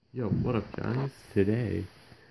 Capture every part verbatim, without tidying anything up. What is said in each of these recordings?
Yo, what up, guys? Today,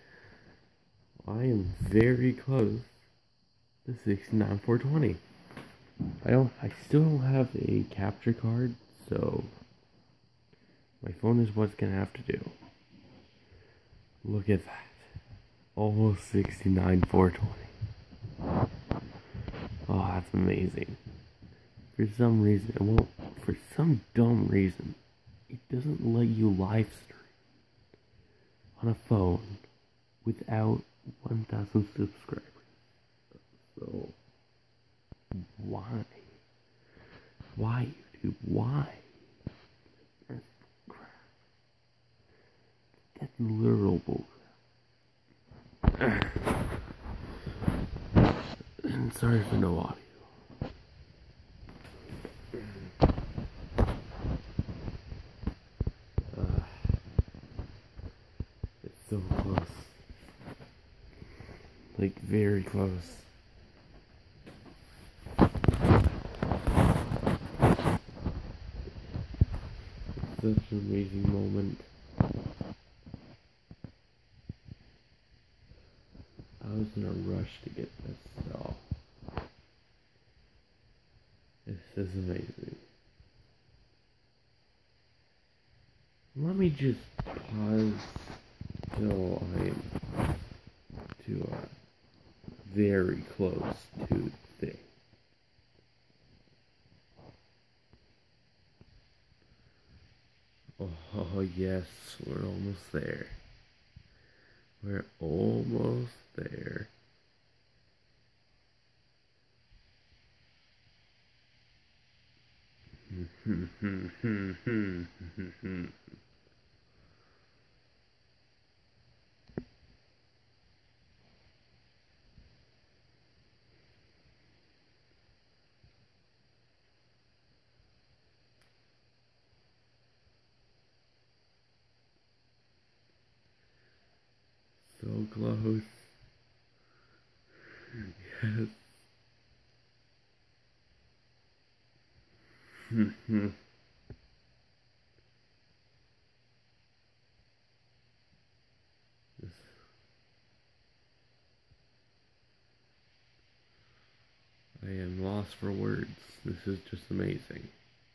I am very close to sixty-nine four twenty. I don't, I still don't have a capture card, so my phone is what's gonna have to do. Look at that. Almost sixty-nine four twenty. Oh, that's amazing. For some reason, it won't, for some dumb reason, it doesn't let you live stream on a phone without one thousand subscribers. So, why? Why, YouTube? Why? That's crap. That's literal bullcrap. And sorry for no audio. Uh, it's so close. Like, very close. Such an amazing moment. I was in a rush to get this, so this is amazing. Let me just pause till I'm to uh, very close to the thing. Oh yes, we're almost there. We're almost there. So close. Yes. I am lost for words. This is just amazing.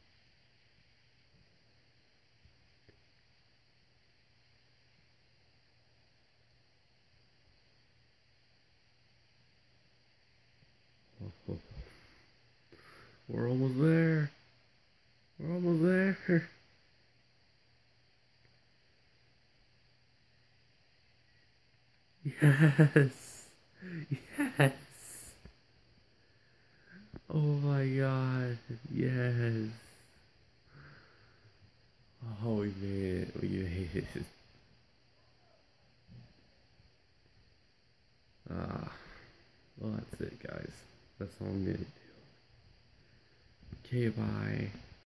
We're almost there. We're almost there. Yes. Yes. Oh my god. Yes. Oh, we made it. We made it. Ah. Well, that's it, guys. That's all I'm gonna do. Okay, bye.